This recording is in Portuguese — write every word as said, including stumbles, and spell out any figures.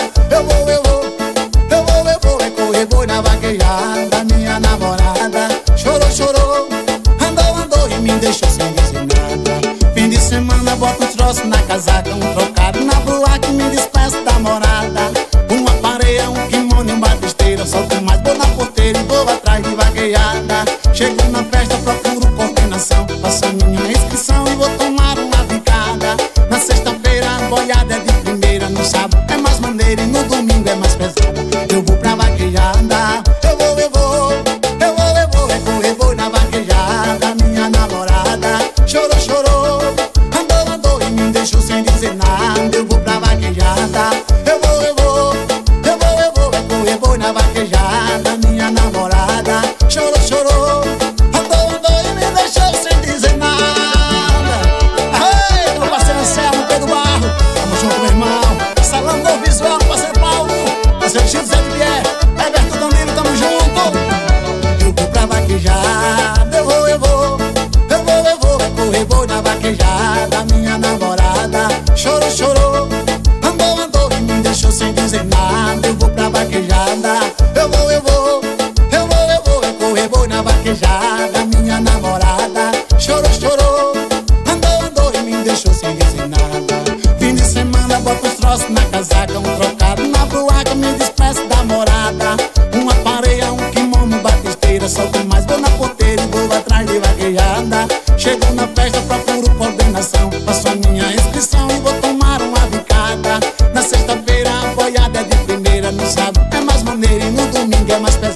Eu vou, eu vou, eu vou, eu vou, é correr boi na vaquejada. Minha namorada chorou, chorou, andou, andou e me deixou sem dizer nada. Fim de semana bota um troço na casaca, um trocado na boate, me despeço da morada. Uma pareia, um kimono e uma besteira, solto mais, vou na porteira e vou atrás de vaquejada. Chego na festa, procuro coordenação, faço a minha inscrição e vou tomar uma bicada. Na sexta-feira a boiada é de primeira, no sábado é mais maneira e no domingo é mais pesada. Eu vou pra vaquejada, eu vou, eu vou, eu vou, eu vou, é correr boi na vaquejada. Minha namorada chorou, chorou, andou, andou e me deixou sem dizer nada. Eu vou pra vaquejada, eu vou, eu vou, eu vou, eu vou, é correr boi na vaquejada. Minha namorada chorou, chorou, andou, andou e me deixou sem dizer nada. Ei, meu parceiro Anselmo, Pedro Barro, tamo junto, meu irmão. Salão do Visual, parceiro Paulo, parceiro Chico Zé de Bier, Everton Danilo, tamo junto. Eu vou pra vaquejada, eu vou, eu vou, eu vou, eu vou, é correr boi na vaquejada. Minha namorada chorou, chorou, andou, andou e me deixou sem dizer nada. Eu vou pra vaquejada, eu vou, eu vou, eu vou, eu vou, é correr boi na vaquejada. Minha namorada chorou, chorou, andou, andou e me deixou sem dizer nada. Fim de semana bota os troços na casaca, um trocado na boaca, me despeço da morada. Uma pareia, um kimono, batisteira, solto mais, vou na porteira e vou atrás de vaquejada. Chego na festa, procuro coordenação, faço a minha inscrição e vou tomar uma bicada. Na sexta-feira a boiada é de primeira, no sábado é mais maneira e no domingo é mais pesada.